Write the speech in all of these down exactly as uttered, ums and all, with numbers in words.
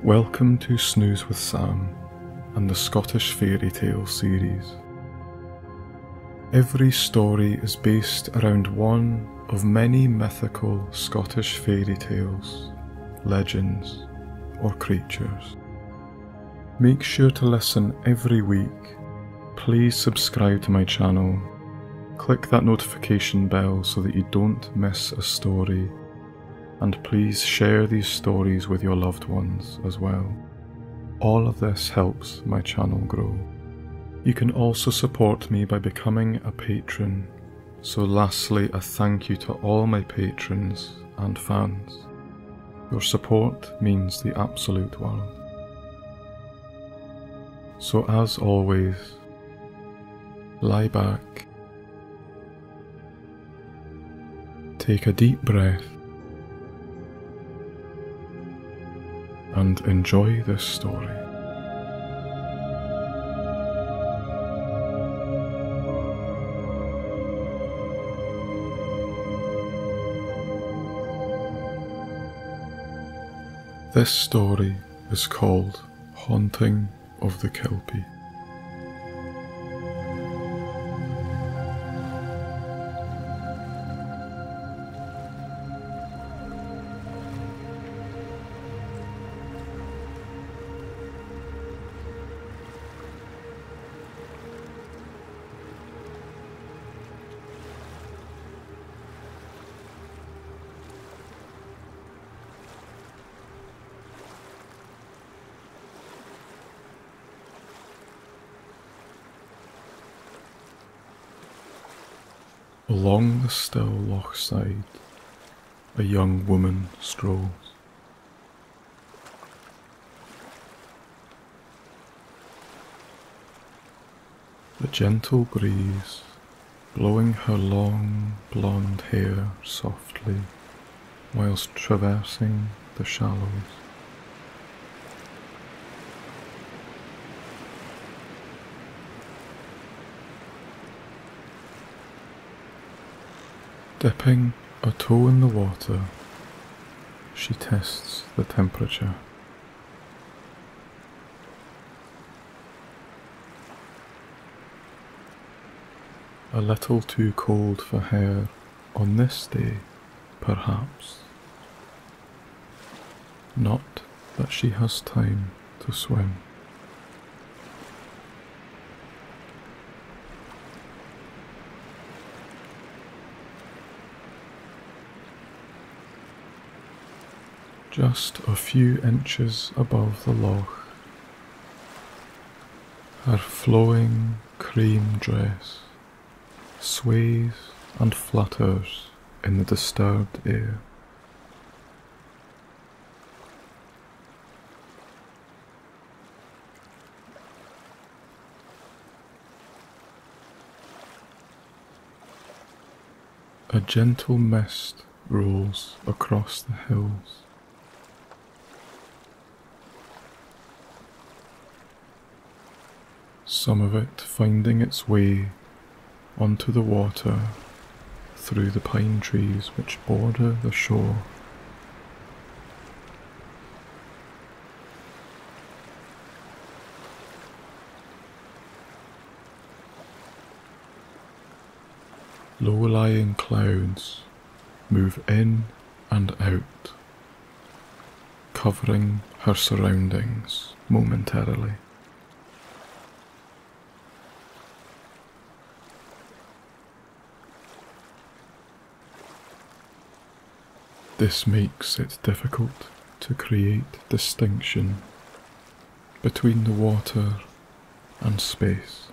Welcome to Snooze with Sam and the Scottish Fairy Tale series. Every story is based around one of many mythical Scottish fairy tales, legends, or creatures. Make sure to listen every week. Please subscribe to my channel. Click that notification bell so that you don't miss a story. And please share these stories with your loved ones as well. All of this helps my channel grow. You can also support me by becoming a patron. So lastly, a thank you to all my patrons and fans. Your support means the absolute world. So as always, lie back, take a deep breath, and enjoy this story. This story is called Haunting of the Kelpie. Along the still loch side, a young woman strolls. The gentle breeze blowing her long blonde hair softly whilst traversing the shallows. Dipping a toe in the water, she tests the temperature. A little too cold for her on this day, perhaps. Not that she has time to swim. Just a few inches above the loch, her flowing cream dress sways and flutters in the disturbed air. A gentle mist rolls across the hills. Some of it finding its way onto the water through the pine trees which border the shore. Low-lying clouds move in and out, covering her surroundings momentarily. This makes it difficult to create distinction between the water and space.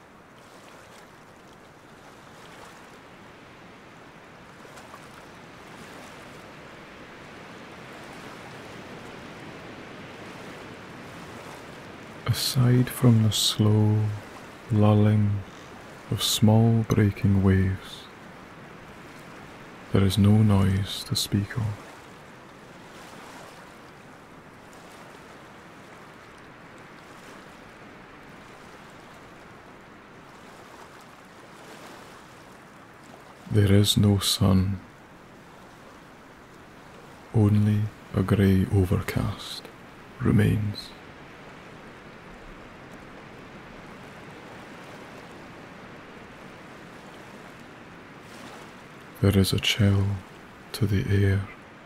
Aside from the slow lulling of small breaking waves, there is no noise to speak of. There is no sun, only a grey overcast remains. There is a chill to the air.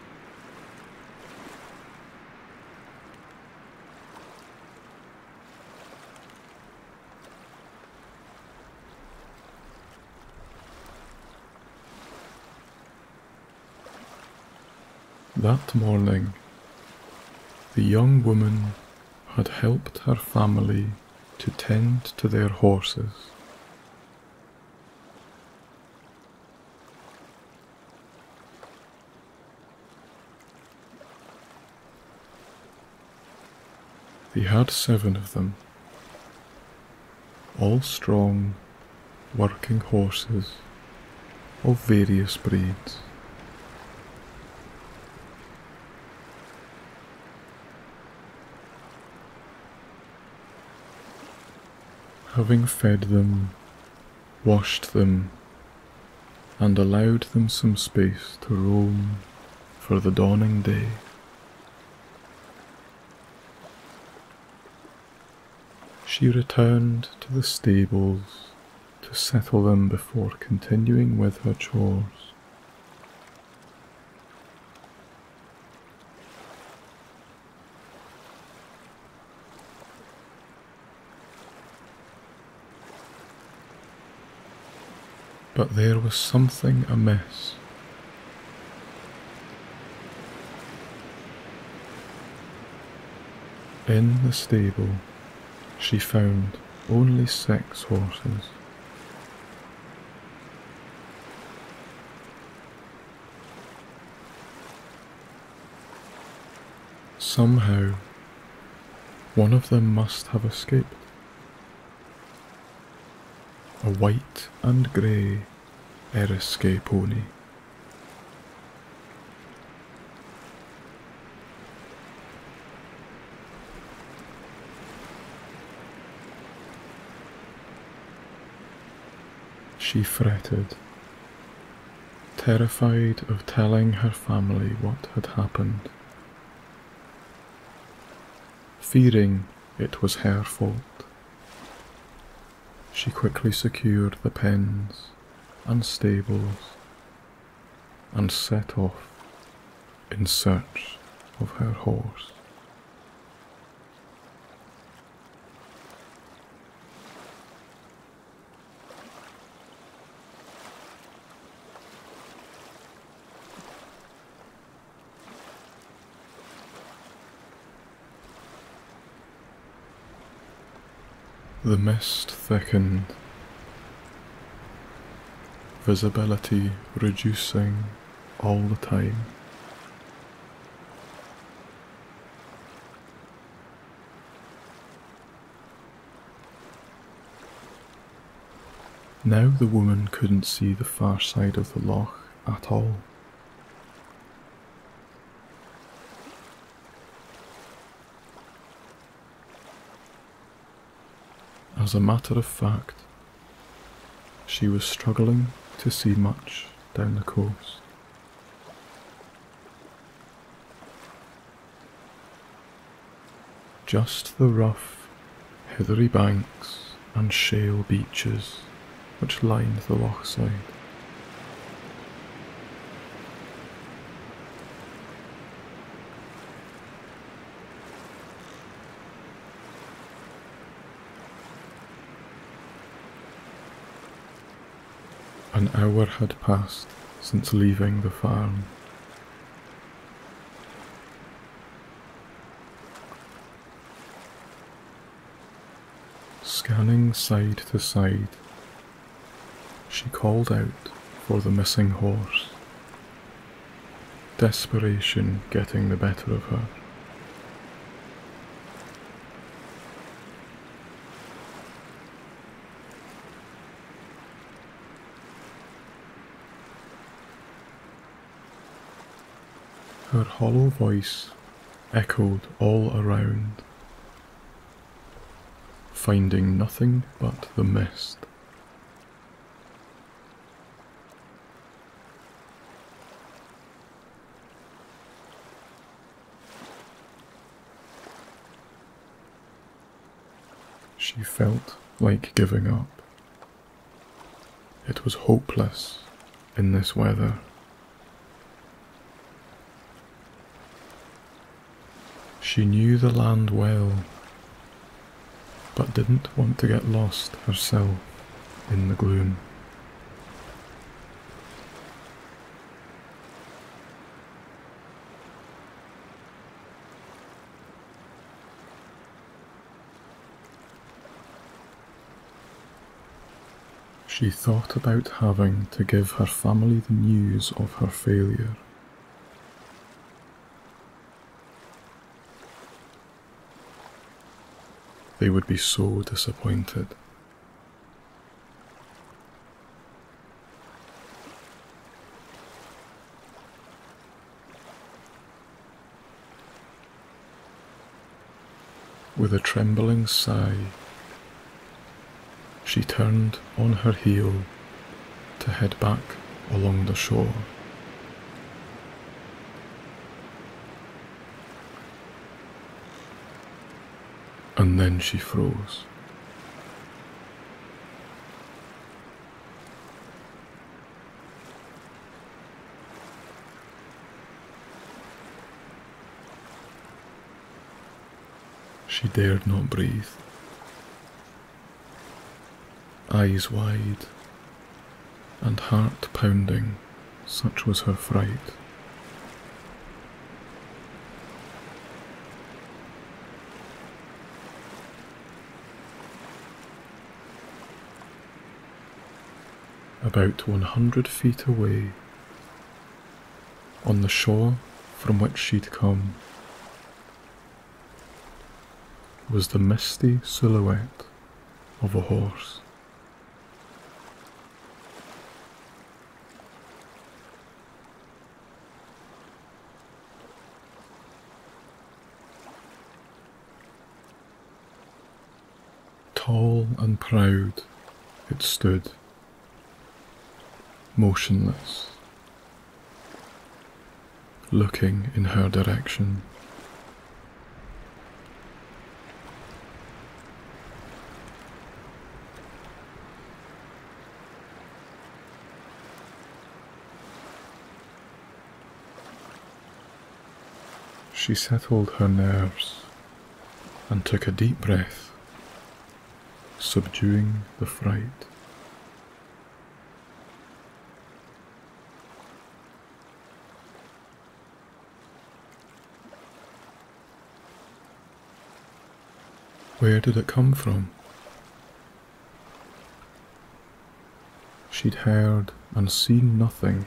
That morning, the young woman had helped her family to tend to their horses. They had seven of them, all strong, working horses of various breeds. Having fed them, washed them, and allowed them some space to roam for the dawning day, she returned to the stables to settle them before continuing with her chores. But there was something amiss. In the stable, she found only six horses. Somehow, one of them must have escaped. A white and grey Eriskay pony. She fretted, terrified of telling her family what had happened, fearing it was her fault. She quickly secured the pens and stables and set off in search of her horse. The mist thickened, visibility reducing all the time. Now the woman couldn't see the far side of the loch at all. As a matter of fact, she was struggling to see much down the coast. Just the rough, heathery banks and shale beaches which lined the loch side. An hour had passed since leaving the farm. Scanning side to side, she called out for the missing horse, desperation getting the better of her. Her hollow voice echoed all around, finding nothing but the mist. She felt like giving up. It was hopeless in this weather. She knew the land well, but didn't want to get lost herself in the gloom. She thought about having to give her family the news of her failure. They would be so disappointed. With a trembling sigh, she turned on her heel to head back along the shore. And then she froze. She dared not breathe. Eyes wide and heart pounding, such was her fright. About one hundred feet away, on the shore from which she'd come, was the misty silhouette of a horse. Tall and proud it stood, motionless, looking in her direction. She settled her nerves and took a deep breath, subduing the fright. Where did it come from? She'd heard and seen nothing.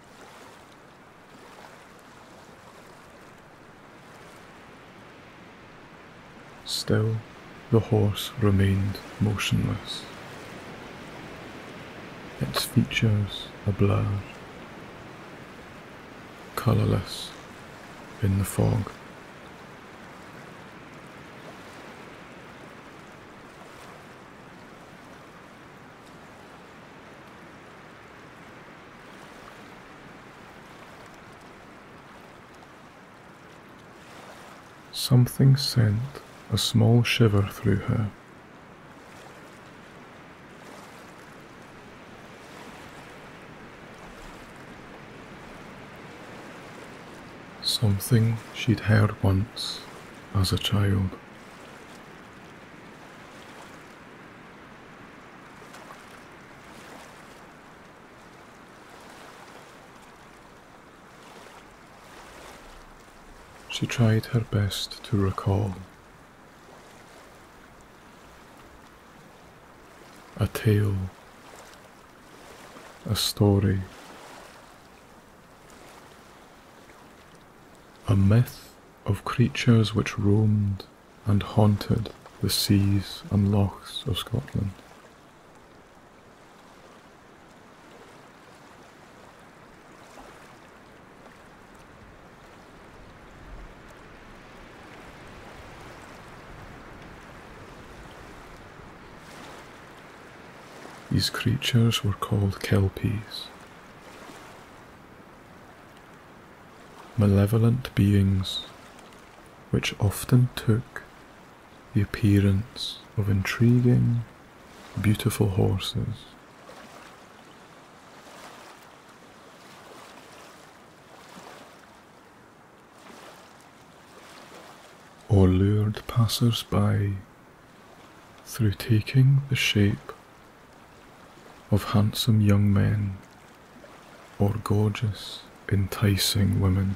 Still, the horse remained motionless, its features a blur, colourless in the fog. Something sent a small shiver through her. Something she'd heard once as a child. She tried her best to recall. A tale, a story, a myth of creatures which roamed and haunted the seas and lochs of Scotland. These creatures were called Kelpies, malevolent beings which often took the appearance of intriguing, beautiful horses. Or lured passers-by through taking the shape of handsome young men or gorgeous, enticing women.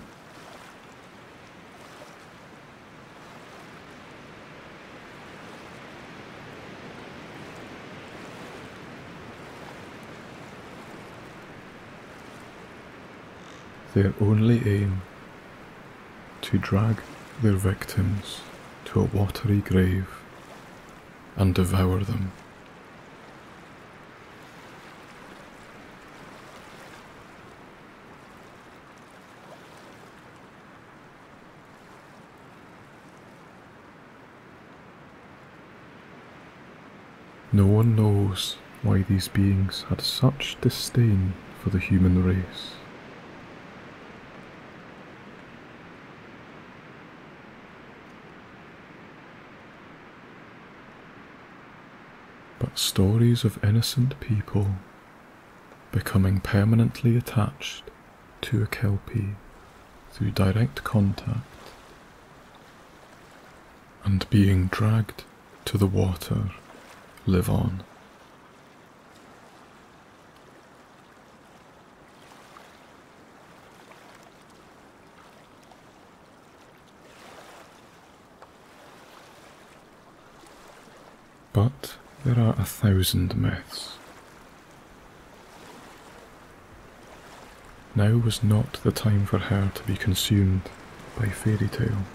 Their only aim, to drag their victims to a watery grave and devour them. No one knows why these beings had such disdain for the human race. But stories of innocent people becoming permanently attached to a Kelpie through direct contact and being dragged to the water live on. But there are a thousand myths. Now was not the time for her to be consumed by fairy tale.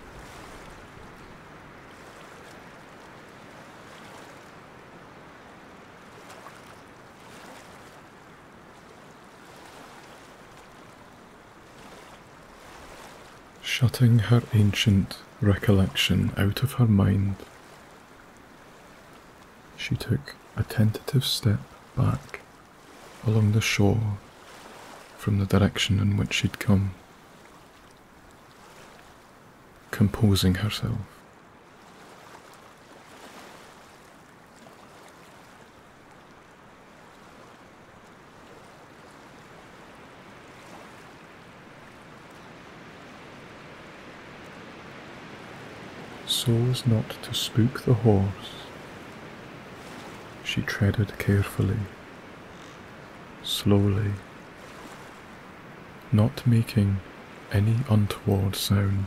Shutting her ancient recollection out of her mind, she took a tentative step back along the shore from the direction in which she'd come, composing herself. So as not to spook the horse, she treaded carefully, slowly, not making any untoward sound.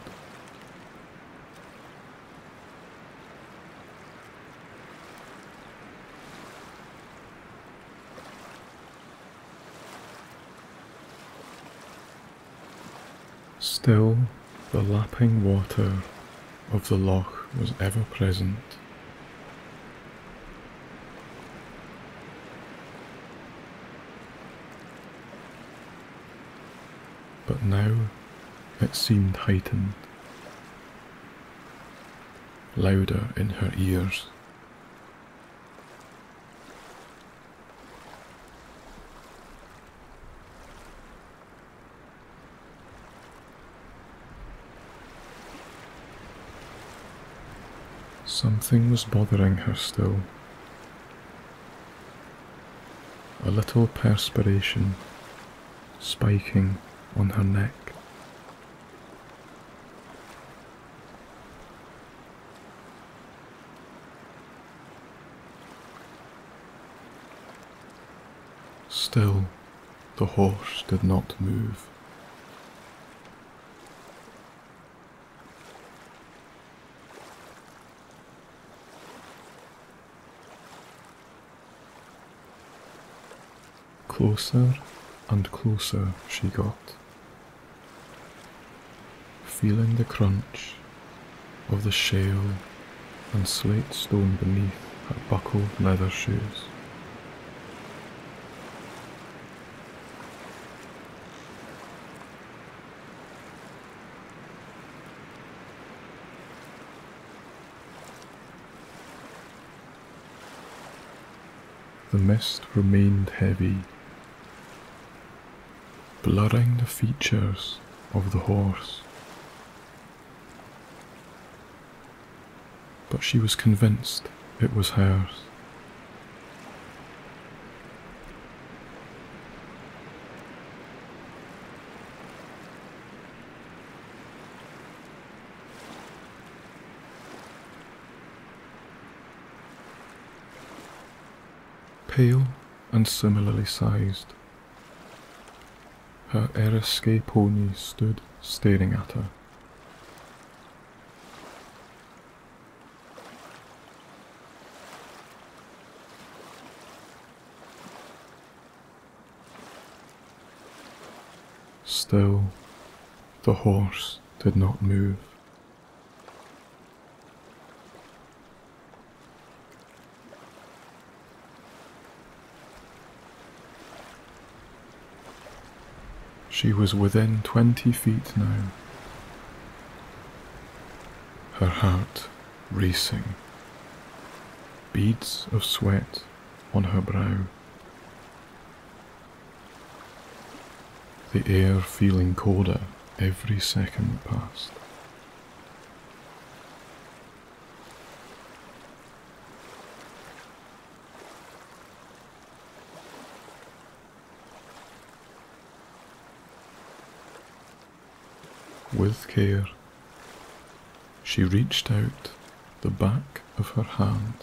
Still, the lapping water of the loch was ever present. But now it seemed heightened, louder in her ears. Something was bothering her still. A little perspiration spiking on her neck. Still, the horse did not move. Closer and closer she got, feeling the crunch of the shale and slate stone beneath her buckled leather shoes. The mist remained heavy, blurring the features of the horse. but she was convinced it was hers. Pale and similarly sized, her Eriskay pony stood staring at her. Still, the horse did not move. She was within twenty feet now, her heart racing, beads of sweat on her brow, the air feeling colder every second that passed. With care, she reached out the back of her hand.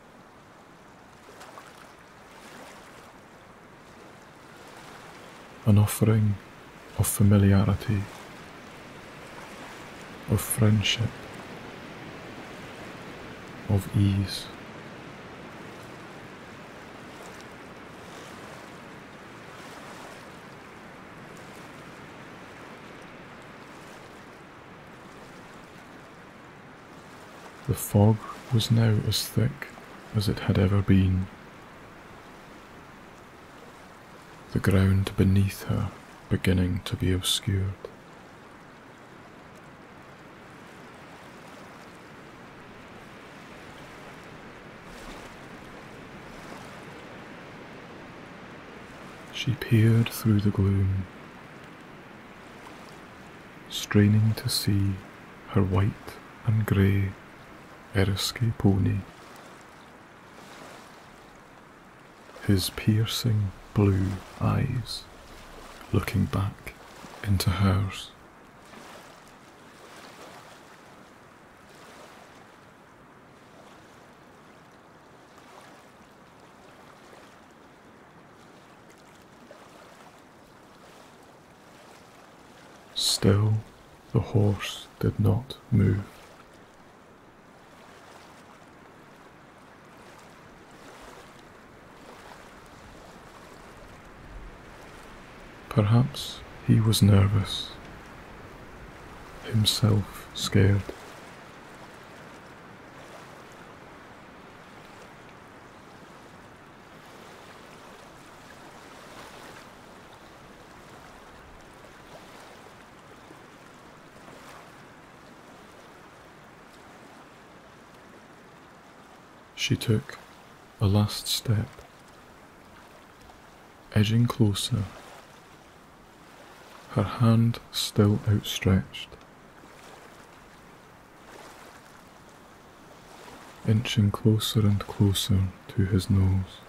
An offering of familiarity, of friendship, of ease. The fog was now as thick as it had ever been. The ground beneath her beginning to be obscured. She peered through the gloom, straining to see her white and grey Eriskay pony, his piercing blue eyes looking back into hers. Still, the horse did not move. Perhaps he was nervous, himself scared. She took a last step, edging closer, her hand still outstretched, inching closer and closer to his nose.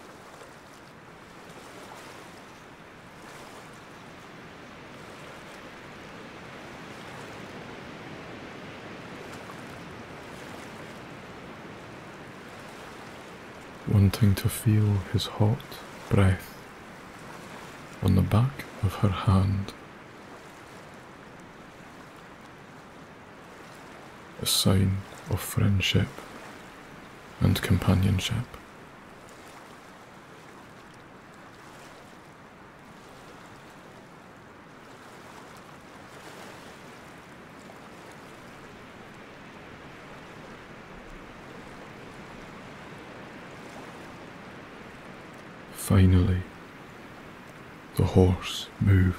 Wanting to feel his hot breath on the back of her hand, a sign of friendship and companionship. Finally, the horse moved.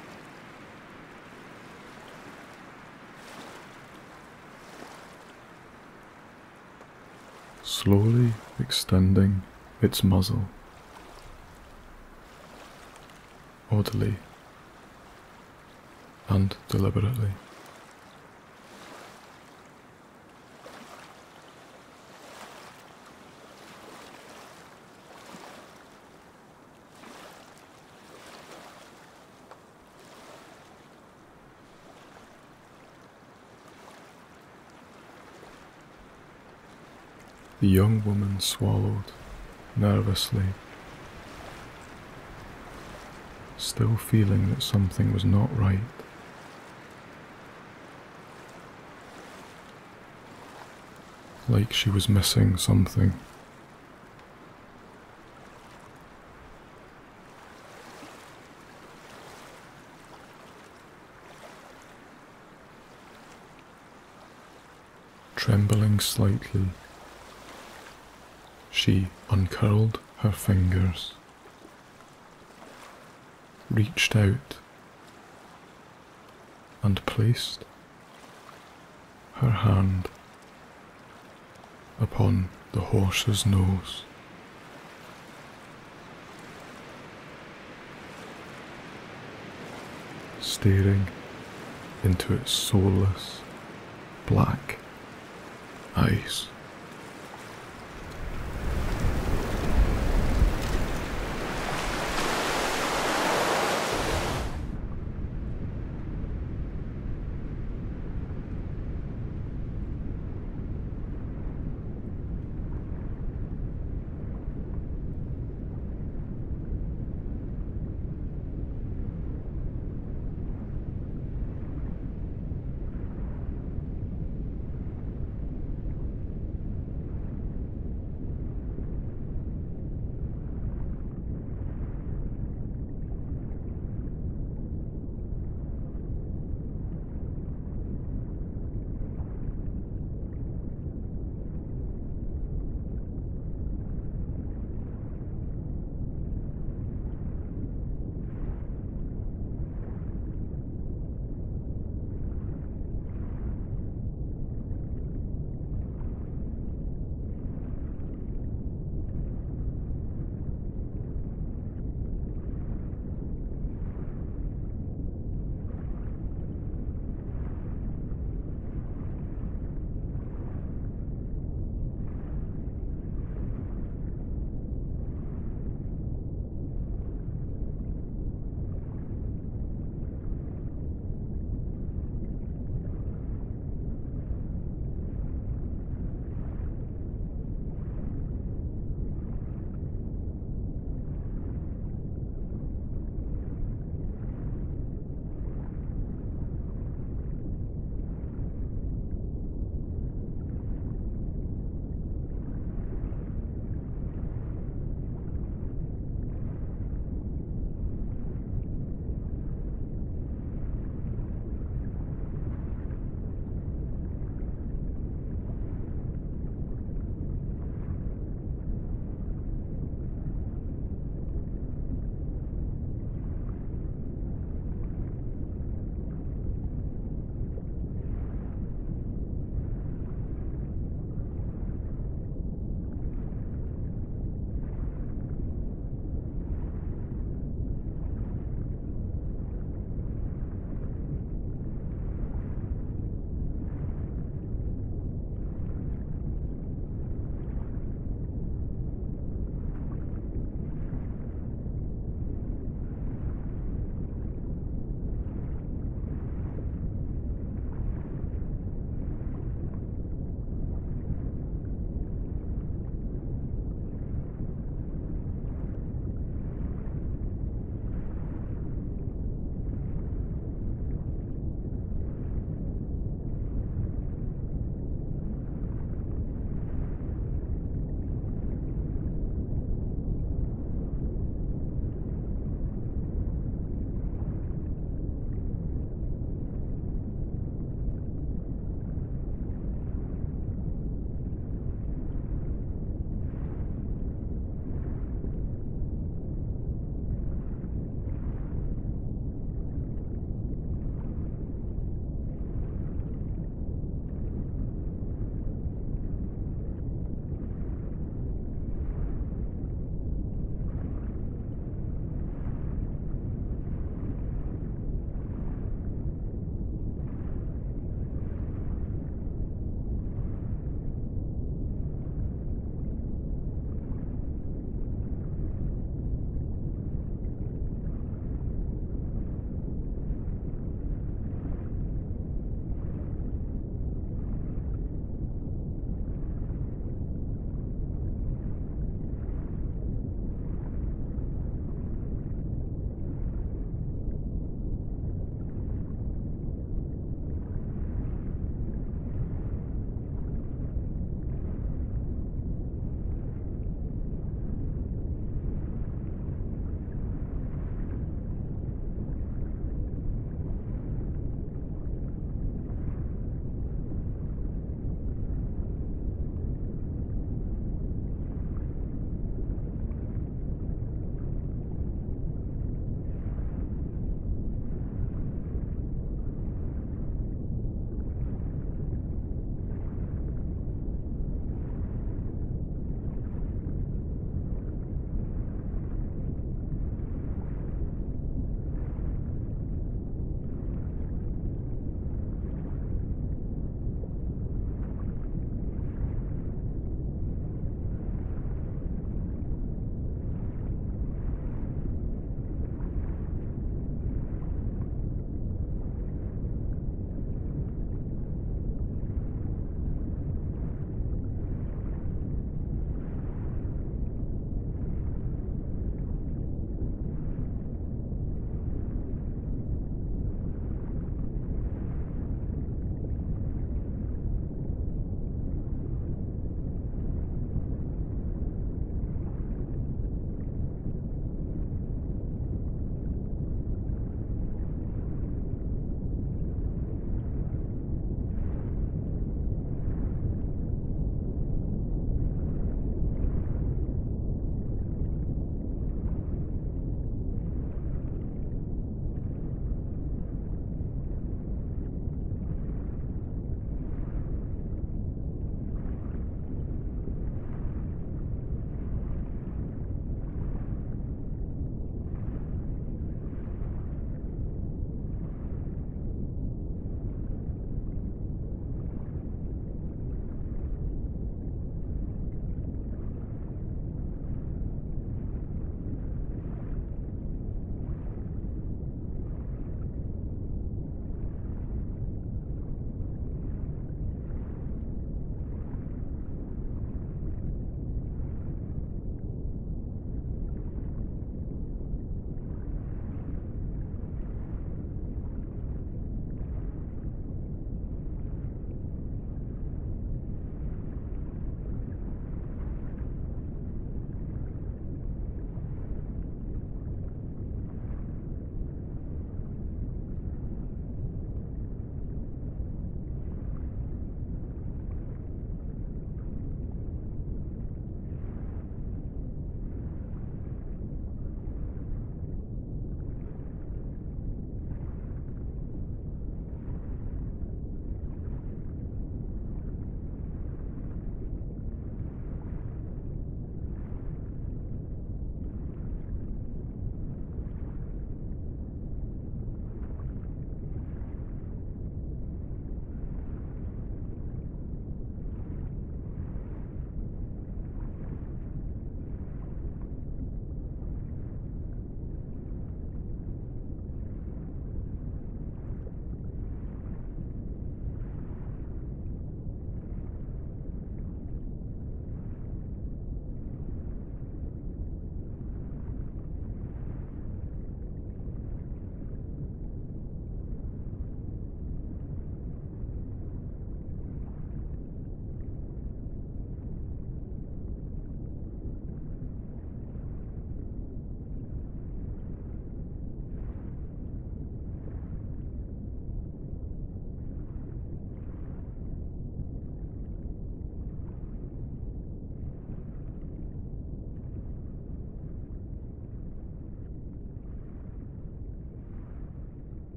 Slowly extending its muzzle, oddly and deliberately. The young woman swallowed nervously, still feeling that something was not right. Like she was missing something. Trembling slightly, she uncurled her fingers, reached out, and placed her hand upon the horse's nose. Staring into its soulless, black eyes.